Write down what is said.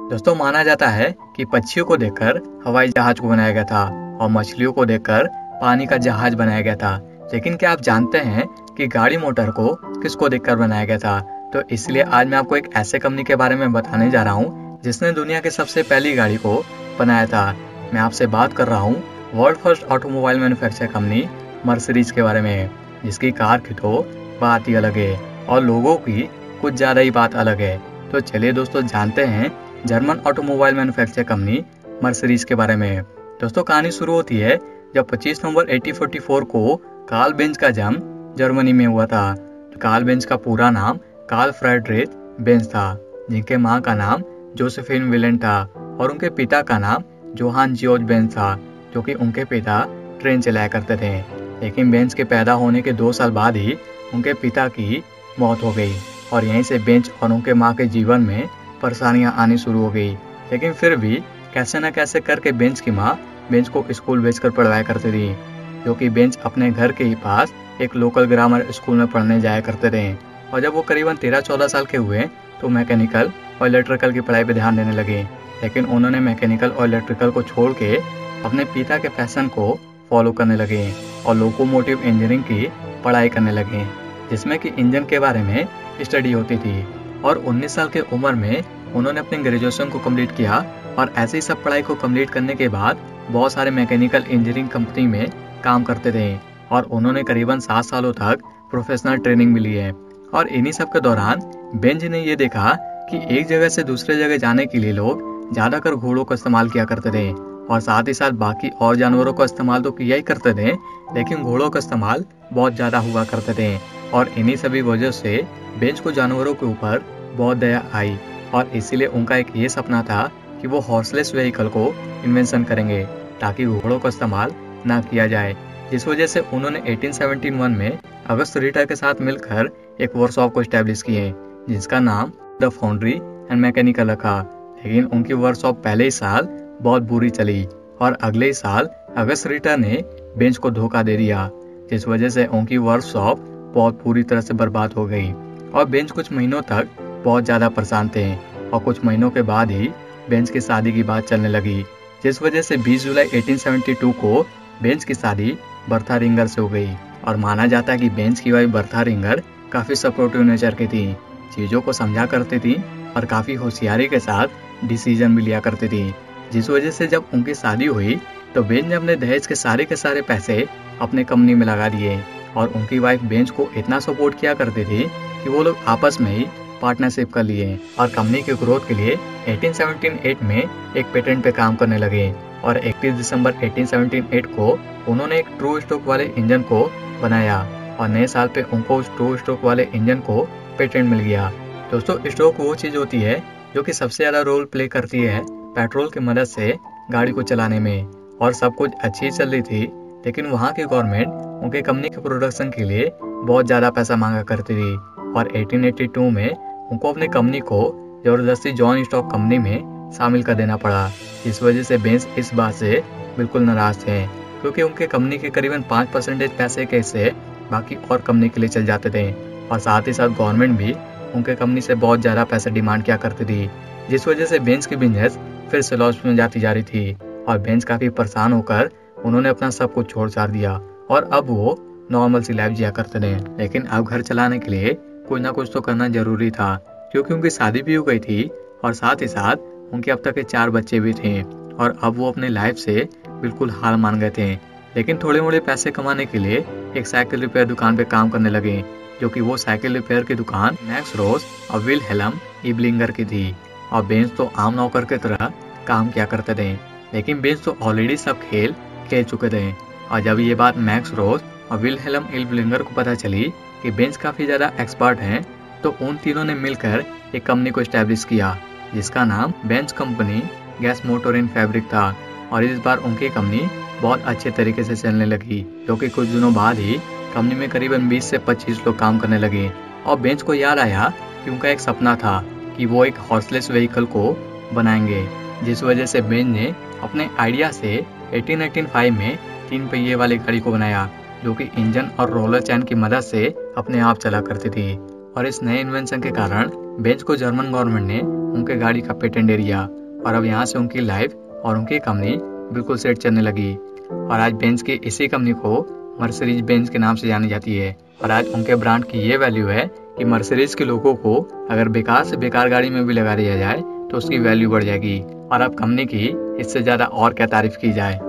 दोस्तों माना जाता है कि पक्षियों को देखकर हवाई जहाज को बनाया गया था और मछलियों को देखकर पानी का जहाज बनाया गया था। लेकिन क्या आप जानते हैं कि गाड़ी मोटर को किसको देखकर बनाया गया था? तो इसलिए आज मैं आपको एक ऐसे कंपनी के बारे में बताने जा रहा हूँ जिसने दुनिया की सबसे पहली गाड़ी को बनाया था। मैं आपसे बात कर रहा हूँ world first automobile manufacture company Mercedes के बारे में, जिसकी कार की तो बात ही अलग है और लोगों की कुछ ज्यादा ही बात अलग है। तो चलिए दोस्तों जानते हैं German automobile manufacture company Mercedes के बारे में। दोस्तों कहानी शुरू होती है जब 25 नवंबर 1844 को कार्ल बेंज का जन्म जर्मनी में हुआ था। कार्ल बेंज का पूरा नाम कार्ल फ्रेडरिक बेंज था, जिनके मां का नाम जोसेफिन विलेन था और उनके पिता का नाम जोहान जियोर्ज बेंज था, जो कि उनके पिता ट्रेन चलाया करते थे। लेकिन बेंज के पैदा होने के 2 साल बाद ही उनके पिता की मौत हो गई और यहीं से बेंज और उनके माँ के जीवन में परेशानियां आनी शुरू हो गई। लेकिन फिर भी कैसे न कैसे करके बेंज की माँ बेंज को स्कूल भेजकर पढ़ाया करती थी, जो कि बेंज अपने घर के ही पास एक लोकल ग्रामर स्कूल में पढ़ने जाया करते थे। और जब वो करीबन 13-14 साल के हुए तो मैकेनिकल और इलेक्ट्रिकल की पढ़ाई पर ध्यान देने लगे। लेकिन उन्होंने मैकेनिकल और इलेक्ट्रिकल को छोड़ के अपने पिता के पैशन को फॉलो करने लगे और लोकोमोटिव इंजीनियरिंग की पढ़ाई करने लगे, जिसमें कि इंजन के बारे में स्टडी होती थी। और 19 साल के उम्र में उन्होंने अपने ग्रेजुएशन को कंप्लीट किया और ऐसे ही सब पढ़ाई को कंप्लीट करने के बाद बहुत सारे मैकेनिकल इंजीनियरिंग कंपनी में काम करते थे और उन्होंने करीबन 7 सालों तक प्रोफेशनल ट्रेनिंग भी ली है। और इन्हीं सब के दौरान बेंज ने ये देखा कि एक जगह से दूसरे जगह जाने के लिए लोग ज्यादातर घोड़ों का इस्तेमाल किया करते थे और साथ ही साथ बाकी और जानवरों का इस्तेमाल तो किया ही करते थे, लेकिन घोड़ों का इस्तेमाल बहुत ज्यादा हुआ करते थे। और इन्हीं सभी वजह से बेंज को जानवरों के ऊपर बहुत दया आई और इसीलिए उनका एक ये सपना था कि वो हॉर्सलेस व्हीकल को इन्वेंशन करेंगे ताकि घोड़ों का इस्तेमाल ना किया जाए। जिस वजह से उन्होंने 1871 में अगस्त रिटर के साथ मिलकर एक वर्कशॉप को स्टैब्लिश किए, जिसका नाम द फाउंड्री एंड मैकेनिकल रखा। लेकिन उनकी वर्कशॉप पहले ही साल बहुत बुरी चली और अगले ही साल अगस्त रिटर ने बेंज को धोखा दे दिया, जिस वजह से उनकी वर्कशॉप बहुत पूरी तरह से बर्बाद हो गई और बेंज कुछ महीनों तक बहुत ज्यादा परेशान थे। और कुछ महीनों के बाद ही बेंज की शादी की बात चलने लगी, जिस वजह से 20 जुलाई 1872 को बेंज की शादी बर्था रिंगर से हो गई। और माना जाता है कि बेंज की वाइफ बर्था रिंगर काफी सपोर्टिव नेचर की थी, चीजों को समझा करती थी और काफी होशियारी के साथ डिसीजन भी लिया करती थी। जिस वजह से जब उनकी शादी हुई तो बेंज ने अपने दहेज के सारे पैसे अपने कंपनी में लगा दिए और उनकी वाइफ बेंज को इतना सपोर्ट किया करती थी कि वो लोग आपस में ही पार्टनरशिप कर लिए और कंपनी के ग्रोथ के लिए 1878 में एक पेटेंट पे काम करने लगे। और 31 दिसंबर 1878 को उन्होंने एक ट्रू स्ट्रोक वाले इंजन को बनाया और नए साल पे उनको उस ट्रू स्ट्रोक वाले इंजन को पेटेंट मिल गया। दोस्तों स्ट्रोक वो चीज होती है जो कि सबसे ज्यादा रोल प्ले करती है पेट्रोल की मदद से गाड़ी को चलाने में। और सब कुछ अच्छी चल रही थी, लेकिन वहाँ की गवर्नमेंट उनके कंपनी के प्रोडक्शन के लिए बहुत ज्यादा पैसा मांगा करती थी और 1882 में उनको अपनी कंपनी को जबरदस्ती जॉन स्टॉक कंपनी में शामिल कर देना पड़ा। इस वजह से बेंज इस बात से बिल्कुल नाराज थे, क्योंकि उनके कंपनी के करीबन 5% पैसे के हिस्से बाकी और कंपनी के लिए चल जाते थे और साथ ही साथ गवर्नमेंट भी उनके कंपनी से बहुत ज्यादा पैसे डिमांड किया करती थी, जिस वजह से बेंज की बिजनेस फिर से लॉस में जाती जा रही थी। और बेंज काफी परेशान होकर उन्होंने अपना सब कुछ छोड़ छाड़ दिया और अब वो नॉर्मल सी लाइफ जिया करते थे। लेकिन अब घर चलाने के लिए कुछ ना कुछ तो करना जरूरी था, क्योंकि उनकी शादी भी हो गई थी और साथ ही साथ उनके अब तक के 4 बच्चे भी थे और अब वो अपने लाइफ से बिल्कुल हार मान गए थे। लेकिन थोड़े मोड़े पैसे कमाने के लिए एक साइकिल रिपेयर दुकान पे काम करने लगे, जो कि वो साइकिल रिपेयर की दुकान मैक्स रोज और विल्हेल्म इब्लिंगर की थी। और बेंज तो आम नौकर की तरह काम किया करते थे, लेकिन बेंज तो ऑलरेडी सब खेल चुके थे। और जब ये बात मैक्स रोज और विल्हेल्म इब्लिंगर को पता चली कि बेंज काफी ज्यादा एक्सपर्ट हैं, तो उन तीनों ने मिलकर एक कंपनी को एस्टैब्लिश किया, जिसका नाम Benz company gas motor in fabric था। और इस बार उनकी कंपनी बहुत अच्छे तरीके से चलने लगी, जो कि कुछ दिनों बाद ही कंपनी में करीबन 20 से 25 लोग काम करने लगे। और बेंज को याद आया कि उनका एक सपना था कि वो एक हॉर्सलेस व्हीकल को बनाएंगे, जिस वजह से बेंज ने अपने आइडिया से 1885 में 3 पहिए वाली गाड़ी को बनाया, जो कि इंजन और रोलर चैन की मदद से अपने आप चला करती थी। और इस नए इन्वेंशन के कारण बेंज को जर्मन गवर्नमेंट ने उनके गाड़ी का पेटेंट दे दिया और अब यहाँ से उनकी लाइफ और उनकी कंपनी बिल्कुल सेट चलने लगी। और आज बेंज की इसी कंपनी को मर्सिडीज बेंज के नाम से जानी जाती है। और आज उनके ब्रांड की ये वैल्यू है कि मर्सिडीज के लोगों को अगर बेकार से बेकार गाड़ी में भी लगा दिया जाए तो उसकी वैल्यू बढ़ जाएगी। और अब कंपनी की इससे ज़्यादा और क्या तारीफ की जाए।